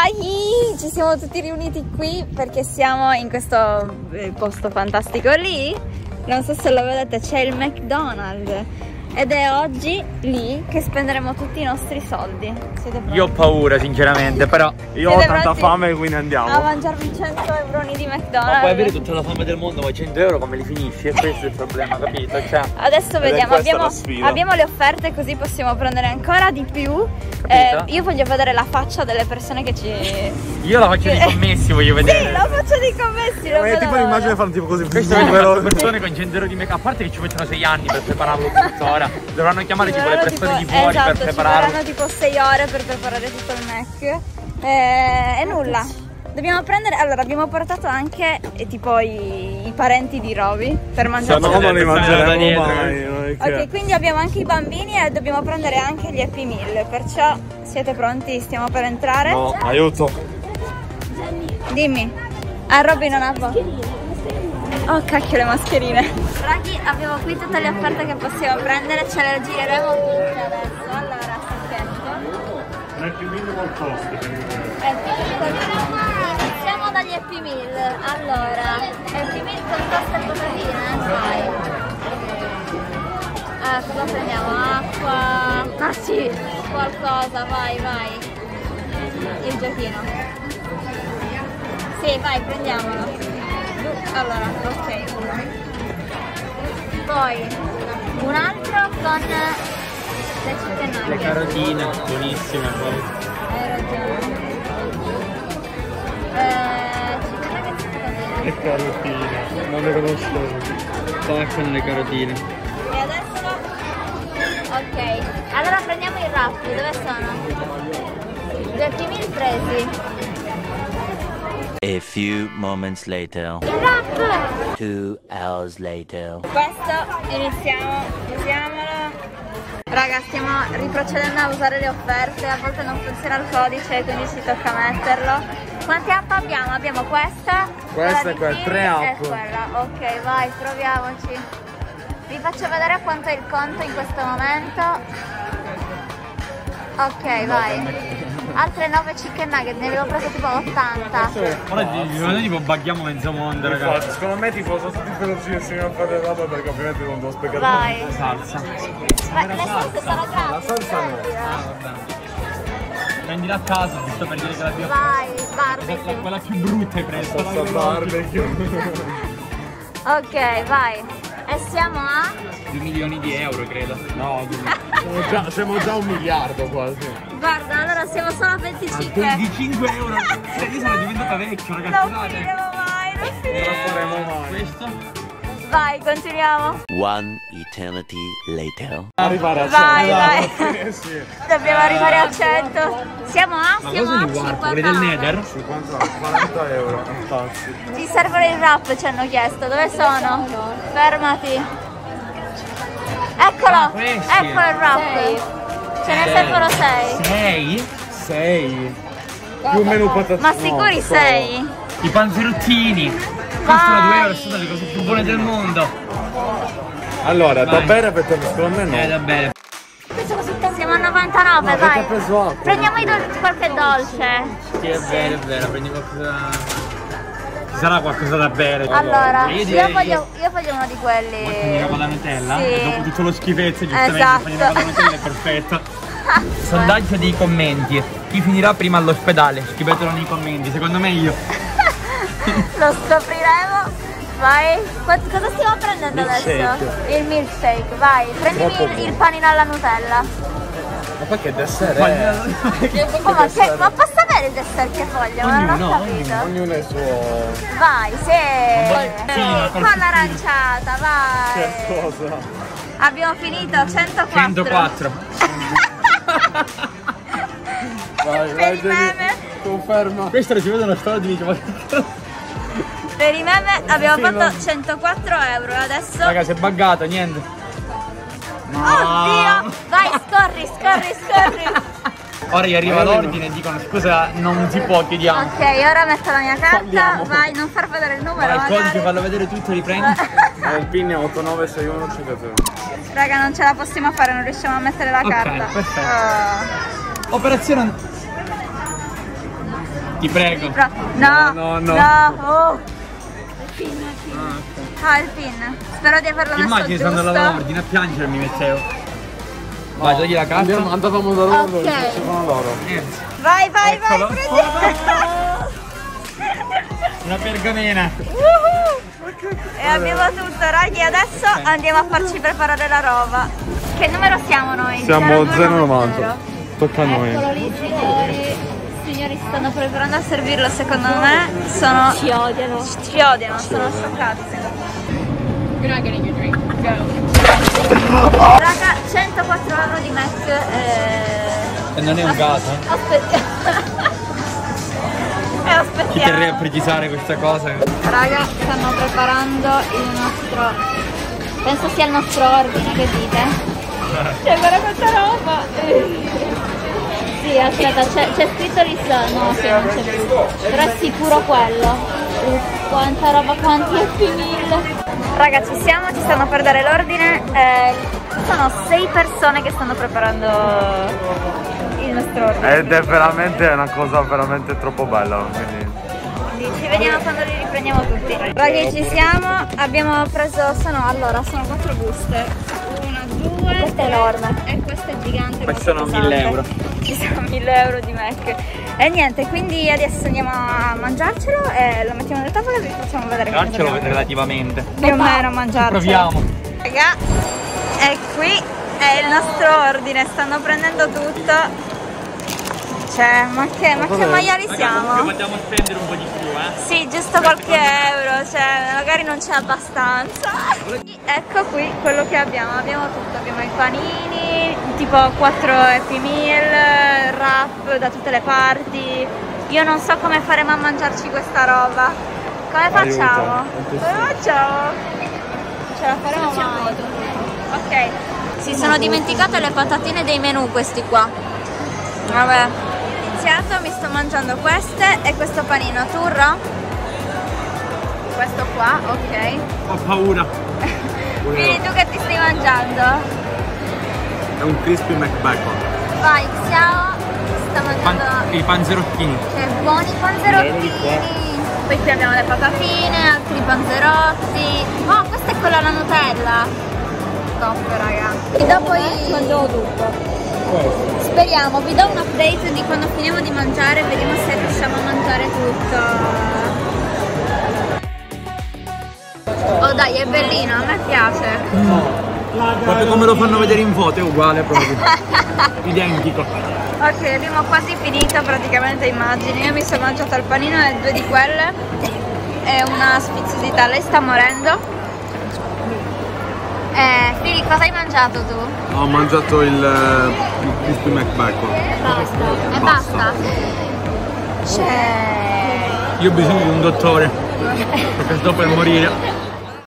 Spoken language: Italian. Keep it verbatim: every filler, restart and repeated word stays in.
Dai, ci siamo tutti riuniti qui perché siamo in questo posto fantastico lì. Non so se lo vedete, c'è il McDonald's. Ed è oggi lì che spenderemo tutti i nostri soldi. Siete pronti? Io ho paura sinceramente, però io ho tanta fame, quindi andiamo a mangiarvi cento euro di McDonald's. Ma puoi avere tutta la fame del mondo, ma cento euro come li finisci? E questo è il problema, capito? Cioè, adesso vediamo, abbiamo, abbiamo le offerte così possiamo prendere ancora di più. eh, Io voglio vedere la faccia delle persone che ci... Io la faccia dei commessi voglio vedere. Sì, la faccia dei commessi lo eh, tipo l'immagine fanno tipo così. Questo è per persone con cento euro di make up. A parte che ci mettono sei anni per prepararlo tutto ora. Dovranno chiamare tipo le persone tipo, di fuori, esatto, per prepararlo. Ci vorranno tipo sei ore per preparare tutto il Mac. E, e nulla. Dobbiamo prendere, allora abbiamo portato anche eh, tipo i, i parenti di Roby per mangiare. No, non li mangeremo mai. Ok, quindi abbiamo anche i bambini e dobbiamo prendere anche gli Happy Meal. Perciò siete pronti? Stiamo per entrare? No, aiuto. Dimmi. Ah, Roby non ha voglia. Oh cacchio, le mascherine. Raghi, abbiamo qui tutte le offerte che possiamo prendere, ce le gireremo tutte adesso. Allora, sacchetto. Happy Meal col costo. Iniziamo dagli Happy Meal. Allora, Happy Meal con tosta e patatine, vai. Ah, cosa prendiamo? Acqua. Ah sì. Qualcosa, vai, vai. Il giochino. Sì, vai, prendiamolo. Allora, ok, uno. Poi un altro con le chicken nuggets. Le carotine, buonissime poi. Hai ragione. Eh, chicken nuggets con Le carotine, non le conoscevo. Baciano le carotine. E adesso? Ok, allora prendiamo i wrap, dove sono? Gli Happy Meal presi. A few moments later. Il wrap! Two hours later. Questo iniziamo, usiamolo. Raga, stiamo riprocedendo a usare le offerte, a volte non funziona il codice quindi ci tocca metterlo. Quante app abbiamo? Abbiamo questa, questa e quella, tre app. E quella, ok vai, proviamoci. Vi faccio vedere quanto è il conto in questo momento. Ok, vai. Altre nove chicken nugget, ne avevo preso tipo ottanta. Ora noi tipo baghiamo mezzo mondo, ragazzi. Secondo me tipo sono tutti velocissimi a fare roba perché ovviamente non devo spiegare. Vai. La salsa. Ma le salse sono grandi. La salsa no. Ah, vabbè. Prendila a caso, giusto per dire che la più... Vai, barbecue. Quella più brutta hai preso. Salsa barbecue. Ok, vai. E siamo a? due milioni di euro, credo. No, siamo già, siamo già a un miliardo quasi. Guarda, allora siamo solo a venticinque. venticinque euro. Cioè, io sono diventata vecchio, ragazzi. Non finiremo mai, non Non finiremo. la faremo mai. Questo? Vai, continuiamo. One eternity later. Arrivare a Vai, cento. vai. Eh, sì. Dobbiamo arrivare a cento. Siamo a? Ma Siamo cosa a di warp? Quelli cinquanta. del Nether? cinquanta, quaranta euro. Fantastico. Ci servono i wrap, ci hanno chiesto. Dove sono? Fermati. Eccolo. questi. Eccolo il wrap. Ce ne servono sei. sei? sei. Più o meno patatine. Ma sicuri no, sei? I panzerottini. Costano due euro, sono le cose più buone del mondo. Allora, da Vai. bere per te, secondo me no. Eh, da bene. Siamo a novantanove, No, vai. avete preso acqua. Prendiamo i dolci, qualche dolce. Sì, è vero, è vero, prendi qualcosa. Ci sarà qualcosa da bere. Allora, io, io direi voglio, io voglio uno di quelli. Quindi roba da Nutella? Sì. E dopo tutto lo schifezzo, giustamente, Esatto. fai una roba da Nutella è perfetta. Sondaggio dei commenti. Chi finirà prima all'ospedale? Scrivetelo nei commenti, secondo me io. Lo scopriremo. Vai. Quanto- cosa stiamo prendendo Milkshake. adesso? Il milkshake, vai. Prendimi Troppo il, buono. il panino alla Nutella. Ma poi che dessert è? Oh, ma, che, ma posso avere il dessert che voglio? Ma non ho capito. Ognuno è il suo... Vai, sì. Sì, Con l'aranciata, vai. Che cosa? Abbiamo finito, centoquattro. centoquattro. Vai, Per i meme. Conferma. Questo lo si vede una storia di vita. Per i meme abbiamo Sì, fatto no. centoquattro euro. Adesso... Raga, si è buggato, niente. Oddio! Vai, scorri, scorri, scorri. Ora gli arriva l'ordine e dicono scusa, non si può, chiudiamo. Ok, ora metto la mia carta. Falliamo. Vai, non far vedere il numero. Ora il magari. codice, fallo vedere tutto, riprendi. Eh, il pin è otto nove sei uno cinque zero. Raga, non ce la possiamo fare, non riusciamo a mettere la Ok, carta. perfetto. Oh. Operazione. Ti prego. Sì, no, No, no, no. no. Oh. Ah, il pin. Spero di averlo messo Immagini giusto. stando all'ordine a piangere mi mettevo. Vai, togli la carta. Andiamo, andavamo da loro, Ok. facevano loro. Eh, Vai, vai, Eccolo. vai, prendi. Una pergamena. E abbiamo tutto, ragazzi. Adesso andiamo a farci preparare la roba. Che numero siamo noi? Siamo zero due zero novanta. novanta. Tocca a noi. Eccolo lì, signori. Signori si stanno preparando a servirlo, secondo me. Sono. Ci odiano. Ci odiano, sono scioccati secondo me. You're not getting your drink. Go. Raga, centoquattro euro di Mac. Eh... E non è un caso. Aspettiamo. E aspettiamo. Ci terrei a precisare questa cosa. Raga, stanno preparando il nostro. Penso sia il nostro ordine, che dite? Cioè, guarda quanta roba! Sì, aspetta, c'è scritto lì sopra. No, sì, non c'è più. Però è sicuro quello. Uff, quanta roba, quanti Happy Meal! Raga, ci siamo, ci stanno per dare l'ordine. Eh, sono sei persone che stanno preparando il nostro ordine. Ed è veramente una cosa veramente troppo bella. Quindi... Quindi ci vediamo quando li riprendiamo tutti. Ragazzi, ci siamo, abbiamo preso, sono, allora, sono quattro buste. Una, due, questa è enorme. E questa è gigante. Questi sono mille euro. Ci sono mille euro di Mac. E niente, quindi adesso andiamo a mangiarcelo e lo mettiamo nel tavolo e vi facciamo vedere cosa Mangiarcelo abbiamo. relativamente. Più o meno mangiarcelo. Proviamo. Raga, e qui è il nostro ordine, stanno prendendo tutto. Cioè, ma che, ma che maiali siamo? Possiamo spendere un po' di più, eh? Sì, giusto qualche euro, cioè magari non c'è abbastanza. Ecco qui quello che abbiamo, abbiamo tutto, abbiamo i panini, tipo quattro Happy Meal, wrap da tutte le parti. Io non so come faremo a mangiarci questa roba. Come facciamo? Come facciamo? Non ce la faremo mai. Ok. Si sono dimenticate le patatine dei menù questi qua. Vabbè. Mi sto mangiando queste e questo panino turro. Questo qua, ok. Ho paura. Quindi tu che ti stai mangiando? È un crispy McBacon. Vai, Xiao sta mangiando. Pan- I panzerottini. Che buoni panzerottini. Poi qui abbiamo le patatine, altri panzerotti. Oh, questa è quella alla Nutella. Top, raga. E dopo mangiamo tutto. Speriamo, vi do un update di quando finiamo di mangiare, vediamo se riusciamo a mangiare tutto. Oh dai, è bellino, a me piace. Proprio come lo fanno vedere in foto, è uguale proprio. Identico. Ok, abbiamo quasi finito praticamente, immagini. Io mi sono mangiato il panino e due di quelle e una sfiziosità, lei sta morendo. Eh, Fili, cosa hai mangiato tu? Ho mangiato il, il crispy McBacon. Basta. E basta? Cioè... Io ho bisogno di un dottore. Perché sto per morire.